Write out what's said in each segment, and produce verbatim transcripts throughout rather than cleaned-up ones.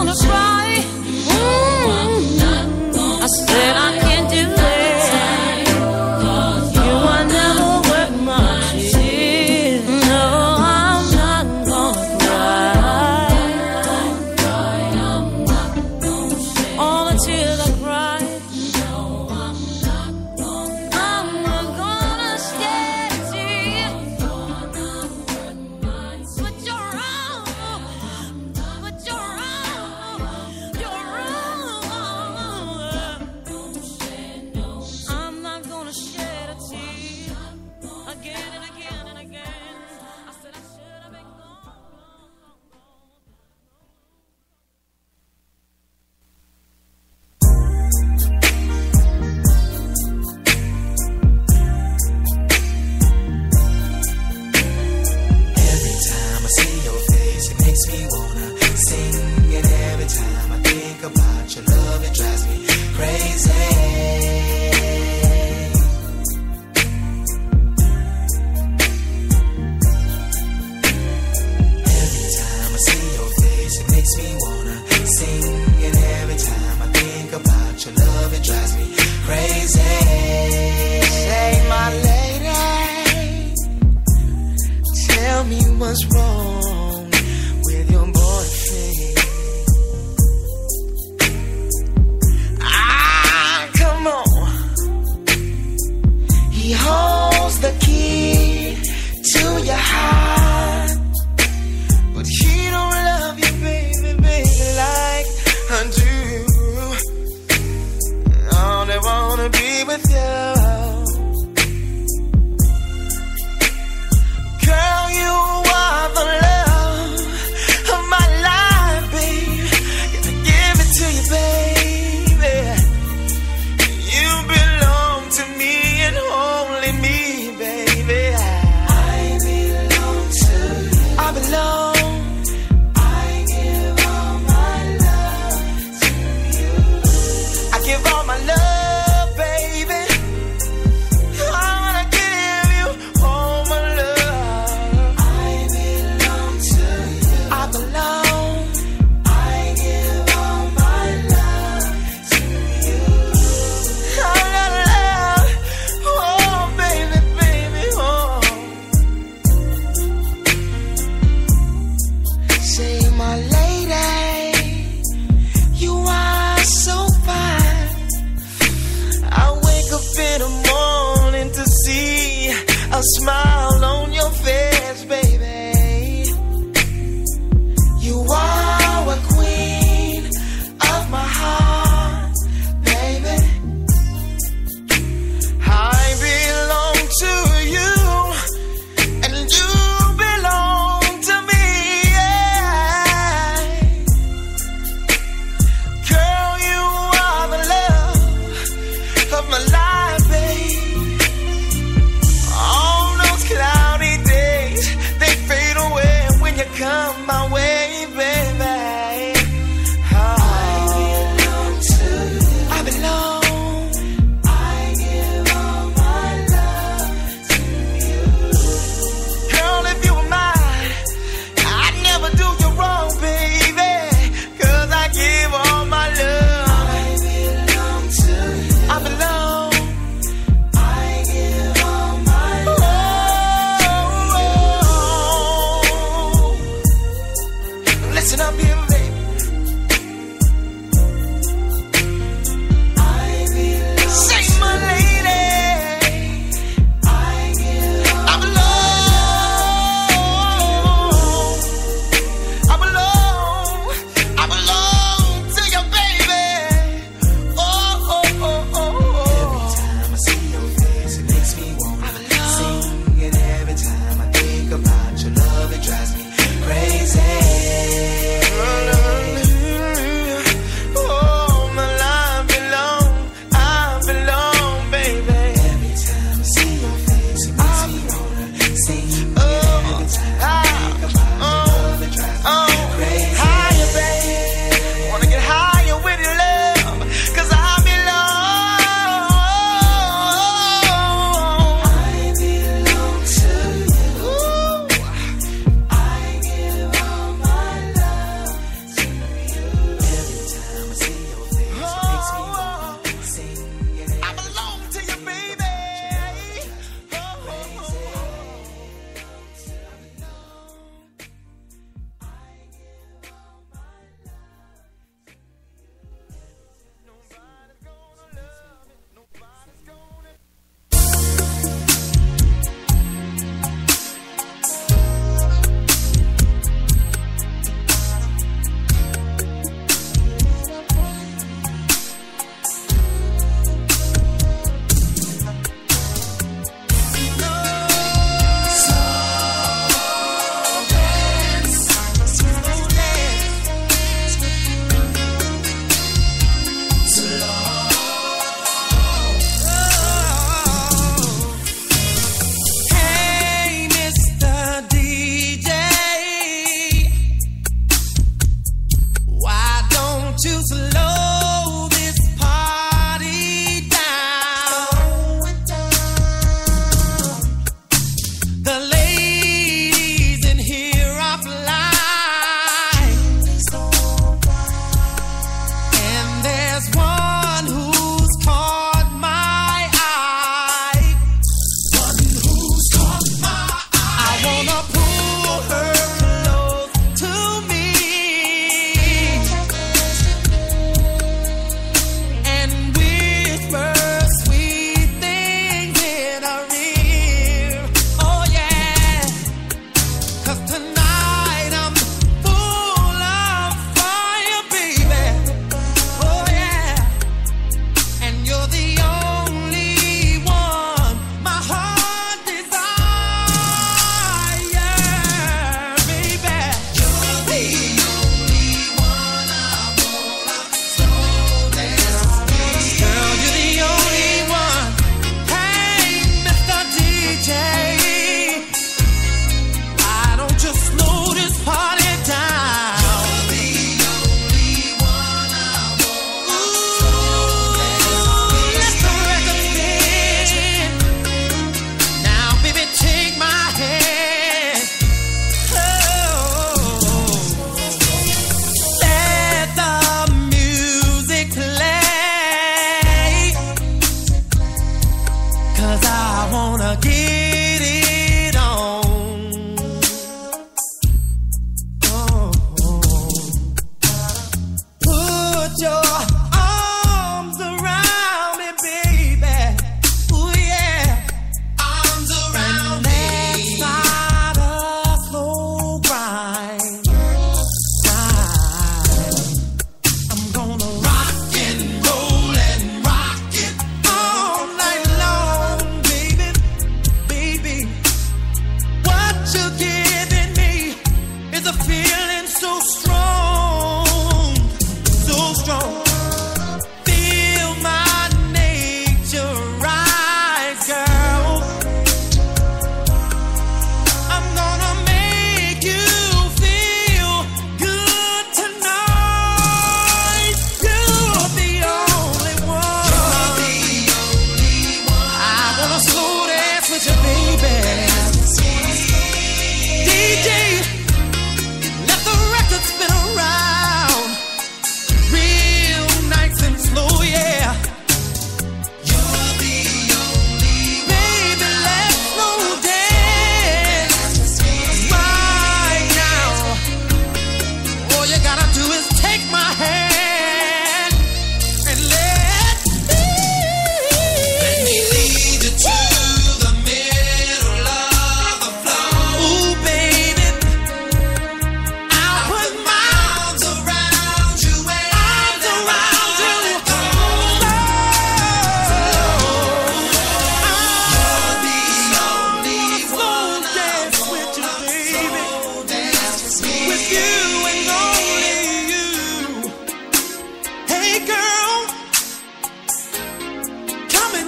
gonna cry. Mm-hmm. I said I can't do it. You are never worth my tears. No, I'm not gonna cry. All the tears I cried. I'm not gonna shed a tear. But you're wrong. But you're wrong. You're wrong. I'm not gonna shed a tear again and again and again. I said I should have been gone. Every time I see your face, it makes me wanna sing. And every time I think about your love, it drives me crazy. Every time I see your face, it makes me wanna sing. And every time I think about your love, it drives me crazy. Say, my lady, tell me what's wrong with your boyfriend. Ah, come on. He holds the key to your heart, but he don't love you, baby, baby.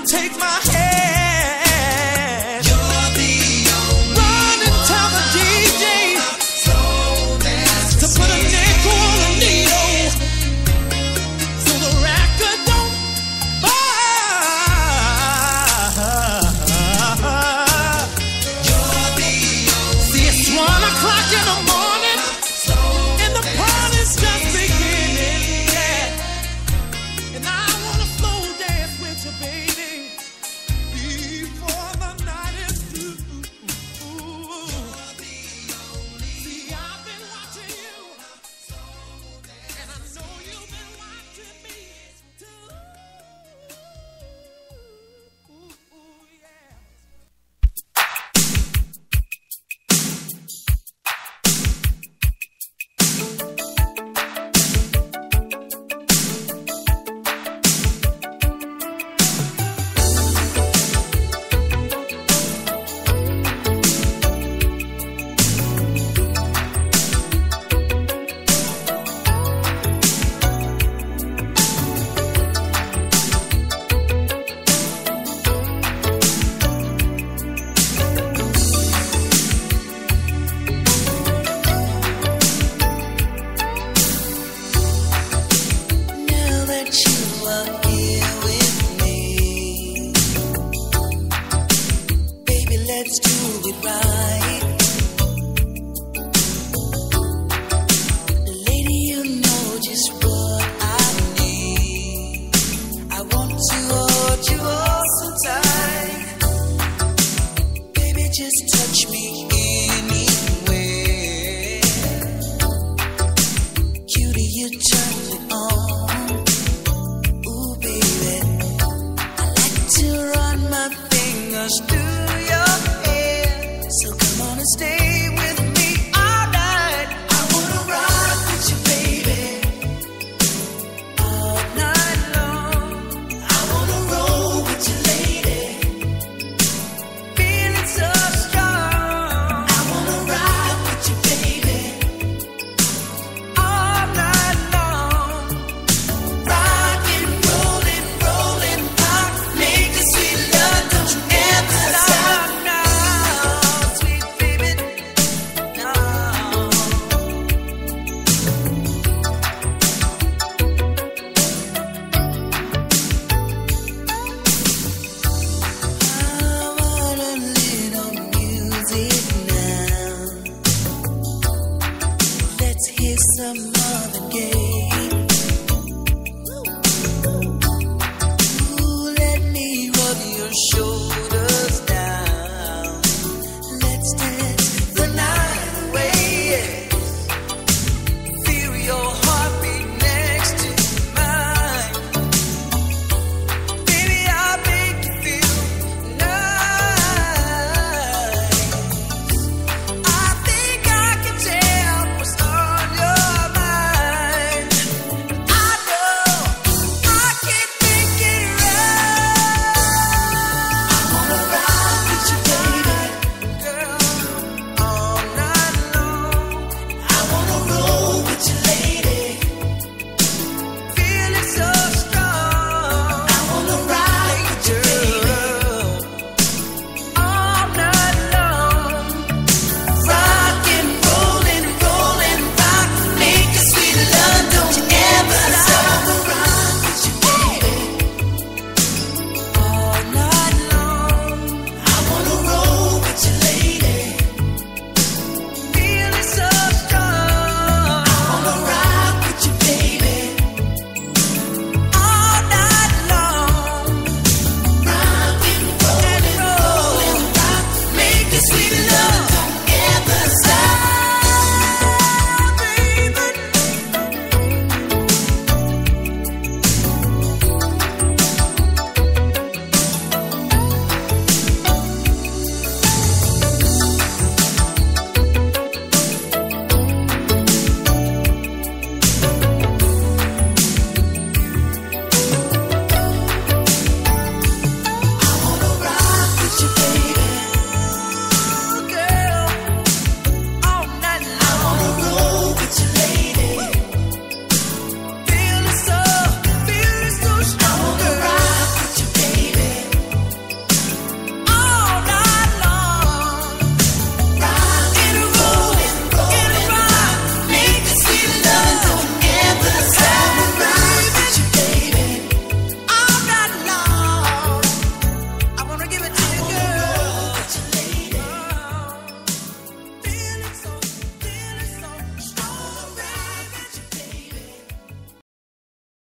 take my hand. You're the only run and tell the D J to put a nickel on a needle so the record don't buy. You're the only see, it's one o'clock in the morning and the party's just beginning, yeah. And I wanna slow dance with you, baby, before the night is through. See, I've been watching you, and I know you've been watching me too. Yeah. Now that you are here with me, baby, let's do it right. Lady, you know just what I need. I want to hold you all so tight. Baby, just touch me anywhere. Cutie, you turn it on. Ooh, baby, I like to run my fingers through